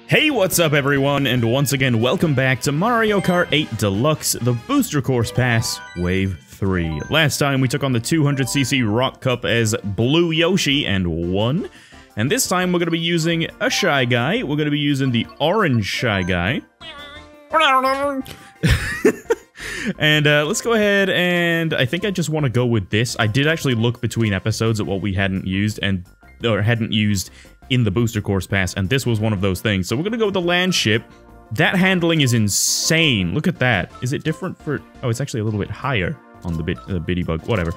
Hey, what's up everyone, and once again, welcome back to Mario Kart 8 Deluxe, the Booster Course Pass, Wave 3. Last time we took on the 200cc Rock Cup as Blue Yoshi and won. And this time we're going to be using a Shy Guy. We're going to be using the Orange Shy Guy. And let's go ahead and I think I just want to go with this. I did actually look between episodes at what we hadn't used in the Booster Course Pass, and this was one of those things. So we're gonna go with the land ship. That handling is insane. Look at that. Is it different for... Oh, it's actually a little bit higher on the Bitty Bug. Whatever.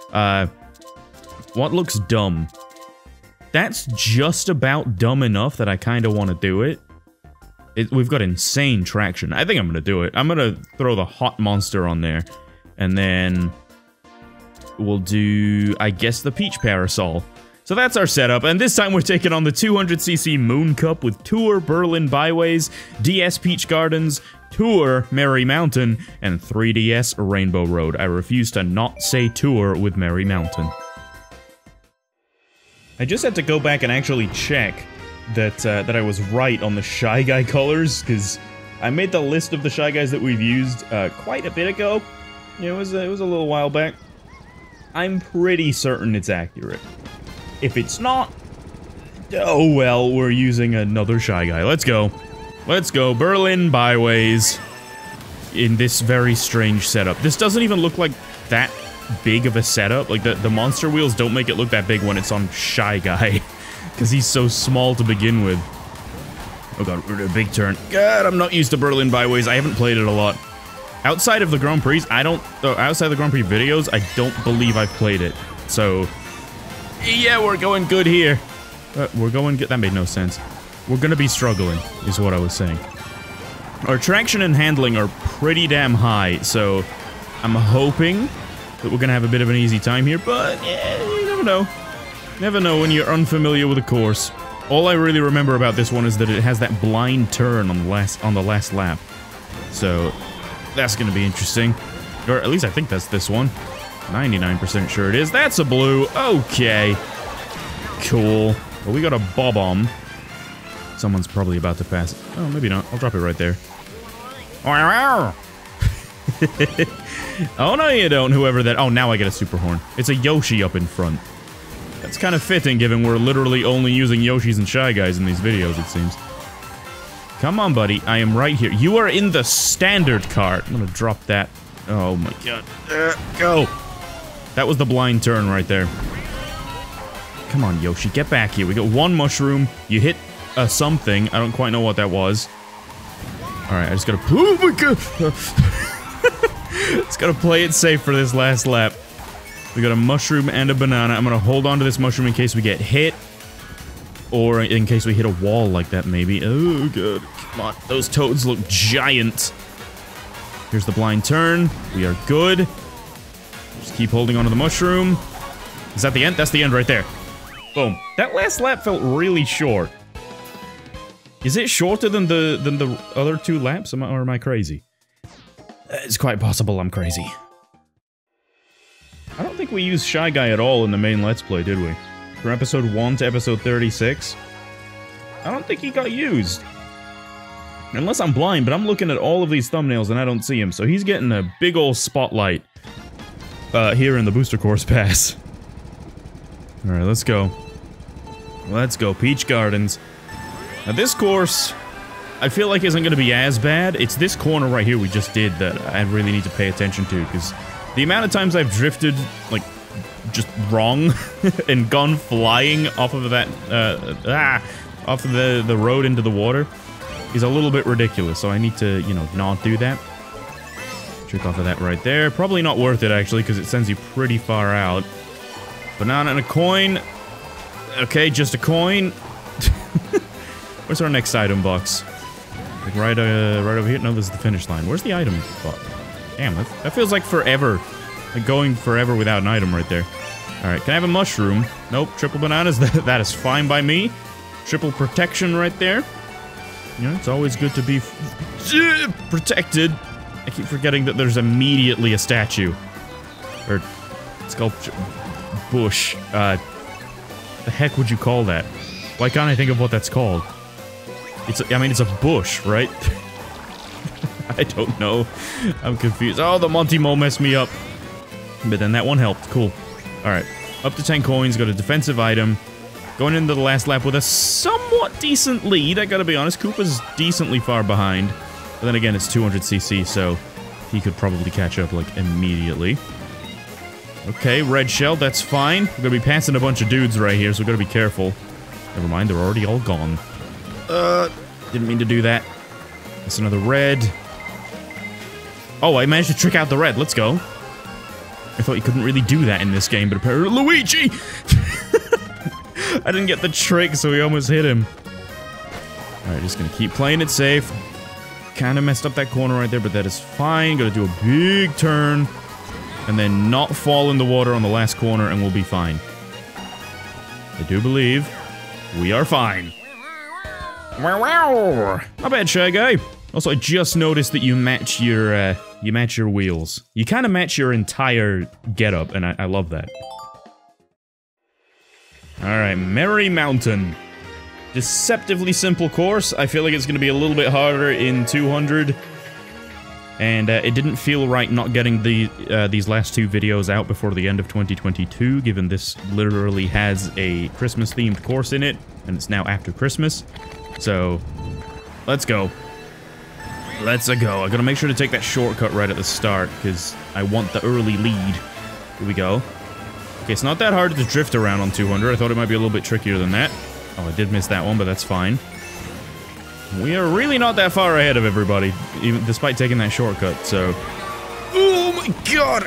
What looks dumb? That's just about dumb enough that I kind of want to do it. We've got insane traction. I think I'm gonna do it. I'm gonna throw the Hot Monster on there, and then we'll do, I guess, the Peach Parasol. So that's our setup, and this time we're taking on the 200cc Moon Cup with Tour Berlin Byways, DS Peach Gardens, Tour Merry Mountain, and 3DS Rainbow Road. I refuse to not say Tour with Merry Mountain. I just had to go back and actually check that I was right on the Shy Guy colors, because I made the list of the Shy Guys that we've used quite a bit ago. It was a little while back. I'm pretty certain it's accurate. If it's not, oh well, we're using another Shy Guy. Let's go. Let's go. Berlin Byways in this very strange setup. This doesn't even look like that big of a setup. Like, the monster wheels don't make it look that big when it's on Shy Guy. Because he's so small to begin with. Oh god, we're in a big turn. God, I'm not used to Berlin Byways. I haven't played it a lot. Outside of the Grand Prix, outside the Grand Prix videos, I don't believe I've played it. So... yeah, we're going good here. We're going good. That made no sense. We're gonna be struggling, is what I was saying. Our traction and handling are pretty damn high, so I'm hoping that we're gonna have a bit of an easy time here, but yeah, you never know. Never know when you're unfamiliar with a course. All I really remember about this one is that it has that blind turn on the last lap. So, that's gonna be interesting. Or at least I think that's this one. 99% sure it is. That's a blue. Okay. Cool. Well, we got a Bob-omb. Someone's probably about to pass it. Oh, maybe not. I'll drop it right there. Oh, no, you don't, whoever that... Oh, now I get a super horn. It's a Yoshi up in front. That's kind of fitting, given we're literally only using Yoshis and Shy Guys in these videos, it seems. Come on, buddy. I am right here. You are in the standard cart. I'm gonna drop that. Oh, my god. Go! That was the blind turn right there. Come on, Yoshi, get back here. We got one mushroom. You hit something. I don't quite know what that was. Alright, I just gotta... oh my god! Just gotta play it safe for this last lap. We got a mushroom and a banana. I'm gonna hold on to this mushroom in case we get hit. Or in case we hit a wall like that, maybe. Oh god. Come on, those toads look giant. Here's the blind turn. We are good. Just keep holding onto the mushroom. Is that the end? That's the end right there. Boom. That last lap felt really short. Is it shorter than the other two laps? Or am I crazy? It's quite possible I'm crazy. I don't think we used Shy Guy at all in the main Let's Play, did we? From episode 1 to episode 36? I don't think he got used. Unless I'm blind, but I'm looking at all of these thumbnails and I don't see him, so he's getting a big ol' spotlight. Here in the Booster Course Pass. Alright, let's go. Let's go, Peach Gardens. Now this course, I feel like isn't gonna be as bad. It's this corner right here we just did that I really need to pay attention to, because the amount of times I've drifted, like, just wrong, and gone flying off of that, off of the road into the water, is a little bit ridiculous, so I need to, you know, not do that. Trick off of that right there. Probably not worth it, actually, because it sends you pretty far out. Banana and a coin. Okay, just a coin. Where's our next item box? Like right over here? No, this is the finish line. Where's the item box? Damn, that feels like forever. Like going forever without an item right there. Alright, can I have a mushroom? Nope, triple bananas. That is fine by me. Triple protection right there. You know, it's always good to be protected. I keep forgetting that there's immediately a statue. Or sculpture. Bush. The heck would you call that? Why can't I think of what that's called? I mean, it's a bush, right? I don't know. I'm confused. Oh, the Monty Mole messed me up. But then that one helped. Cool. Alright. Up to 10 coins. Got a defensive item. Going into the last lap with a somewhat decent lead. I gotta be honest. Koopa's decently far behind. But then again, it's 200cc, so he could probably catch up, like, immediately. Okay, red shell. That's fine. We're gonna be passing a bunch of dudes right here, so we gotta be careful. Never mind. They're already all gone. Didn't mean to do that. That's another red. Oh, I managed to trick out the red. Let's go. I thought you couldn't really do that in this game, but apparently— Luigi! I didn't get the trick, so we almost hit him. Alright, just gonna keep playing it safe. Kinda messed up that corner right there, but that is fine. Gotta do a big turn. And then not fall in the water on the last corner, and we'll be fine. I do believe we are fine. Wow! Not bad, Shy Guy. Also, I just noticed that you match your wheels. You kind of match your entire getup, and I love that. Alright, Merry Mountain. Deceptively simple course. I feel like it's going to be a little bit harder in 200. And it didn't feel right not getting these last two videos out before the end of 2022, given this literally has a Christmas-themed course in it, and it's now after Christmas. So, let's go. Let's go. I gotta make sure to take that shortcut right at the start, because I want the early lead. Here we go. Okay, it's not that hard to drift around on 200. I thought it might be a little bit trickier than that. Oh, I did miss that one, but that's fine. We are really not that far ahead of everybody, even despite taking that shortcut, so... Oh my god!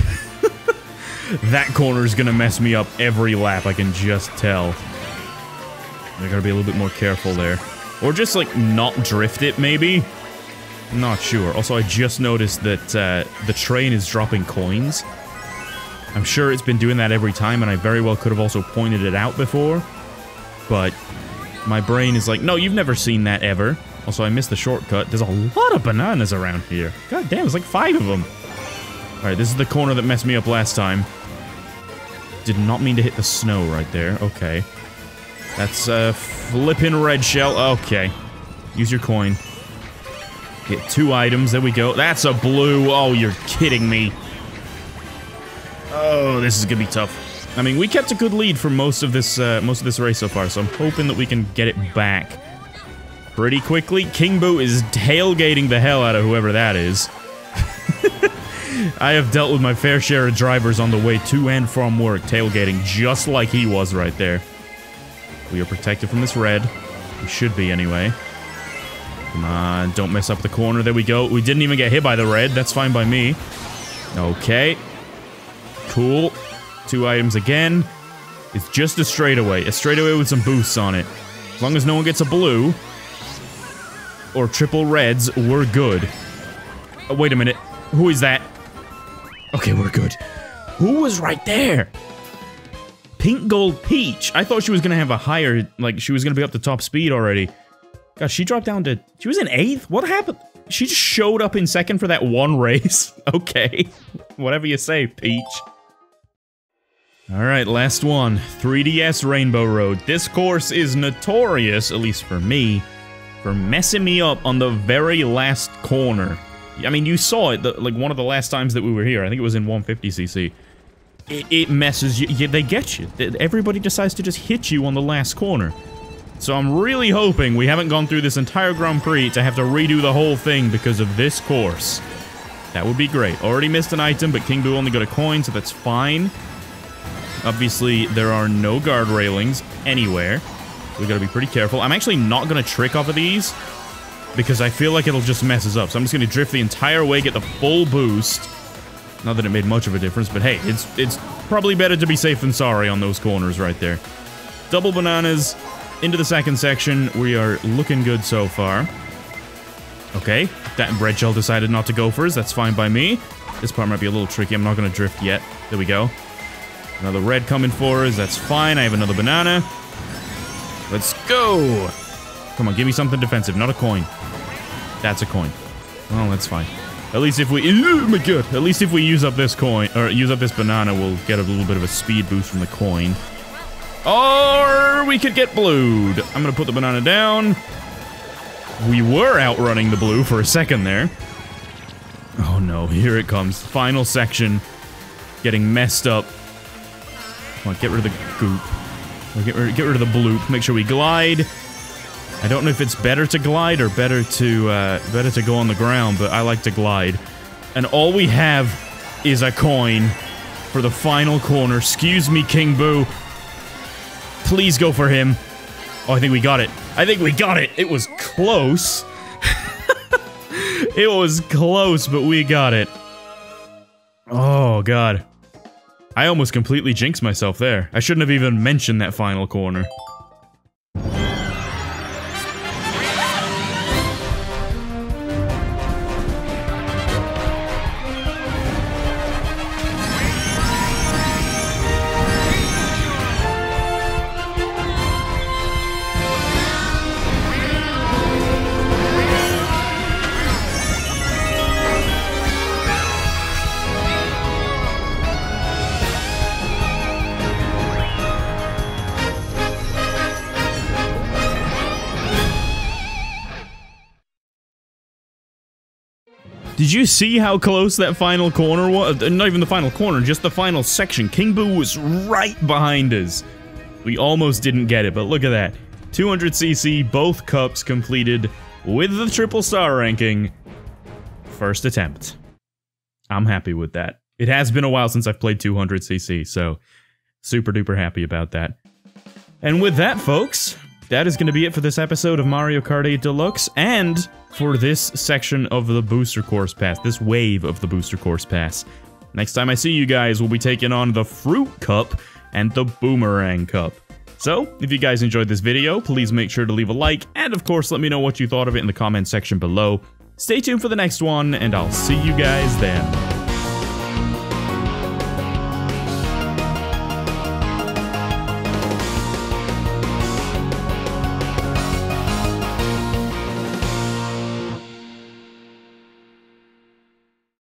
That corner is gonna mess me up every lap, I can just tell. I gotta be a little bit more careful there. Or just, like, not drift it, maybe? I'm not sure. Also, I just noticed that the train is dropping coins. I'm sure it's been doing that every time, and I very well could have also pointed it out before. But my brain is like, no, you've never seen that ever. Also, I missed the shortcut. There's a lot of bananas around here. God damn, there's like 5 of them. Alright, this is the corner that messed me up last time. Did not mean to hit the snow right there. Okay. That's a flippin' red shell. Okay. Use your coin. Get 2 items. There we go. That's a blue. Oh, you're kidding me. Oh, this is gonna be tough. I mean, we kept a good lead for most of this race so far, so I'm hoping that we can get it back pretty quickly. King Boo is tailgating the hell out of whoever that is. I have dealt with my fair share of drivers on the way to and from work tailgating just like he was right there. We are protected from this red. We should be, anyway. Come on, don't mess up the corner. There we go. We didn't even get hit by the red. That's fine by me. Okay. Cool. 2 items again. It's just a straightaway. A straightaway with some boosts on it. As long as no one gets a blue or triple reds, we're good. Oh, wait a minute. Who is that? Okay, we're good. Who was right there? Pink Gold Peach. I thought she was gonna have a higher, like, she was gonna be up to top speed already. God, she dropped down to... She was in 8th? What happened? She just showed up in 2nd for that one race. Okay. Whatever you say, Peach. Alright, last one. 3DS Rainbow Road. This course is notorious, at least for me, for messing me up on the very last corner. I mean, you saw it, like, one of the last times that we were here. I think it was in 150cc. It messes you. They get you. Everybody decides to just hit you on the last corner. So I'm really hoping we haven't gone through this entire Grand Prix to have to redo the whole thing because of this course. That would be great. Already missed an item, but King Boo only got a coin, so that's fine. Obviously, there are no guard railings anywhere. We gotta be pretty careful. I'm actually not gonna trick off of these because I feel like it'll just mess us up. So I'm just gonna drift the entire way, get the full boost. Not that it made much of a difference, but hey, it's probably better to be safe than sorry on those corners right there. Double bananas into the second section. We are looking good so far. Okay, that red shell decided not to go for us. That's fine by me. This part might be a little tricky. I'm not gonna drift yet. There we go. Another red coming for us. That's fine. I have another banana. Let's go. Come on, give me something defensive, not a coin. That's a coin. Well, that's fine. At least if we... Oh my god. At least if we use up this coin, or use up this banana, we'll get a little bit of a speed boost from the coin. Or we could get blued. I'm gonna put the banana down. We were outrunning the blue for a second there. Oh no, here it comes. Final section. Getting messed up. Come on, get rid of the goop. Get rid of the bloop. Make sure we glide. I don't know if it's better to glide or better to go on the ground, but I like to glide. And all we have is a coin for the final corner. Excuse me, King Boo. Please go for him. Oh, I think we got it. I think we got it. It was close. It was close, but we got it. Oh, God. I almost completely jinxed myself there. I shouldn't have even mentioned that final corner. Did you see how close that final corner was? Not even the final corner, just the final section. King Boo was right behind us. We almost didn't get it, but look at that. 200cc, both cups completed with the triple star ranking. First attempt. I'm happy with that. It has been a while since I've played 200cc, so super duper happy about that. And with that, folks, that is going to be it for this episode of Mario Kart 8 Deluxe, and for this section of the Booster Course Pass, this wave of the Booster Course Pass. Next time I see you guys, we'll be taking on the Fruit Cup and the Boomerang Cup. So, if you guys enjoyed this video, please make sure to leave a like, and of course, let me know what you thought of it in the comment section below. Stay tuned for the next one, and I'll see you guys then.